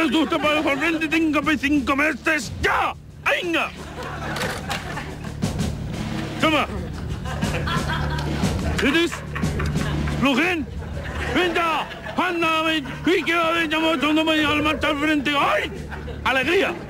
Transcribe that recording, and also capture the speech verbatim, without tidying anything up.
tú te pagas por frente, tengo cinco meses ya. ¡Venga! Toma. ¿Eres? ¿Lujen? ¡Venga! ¡Anda! ¡Y que llamo tu nombre al marchar al frente! ¡Ay! ¡Alegría!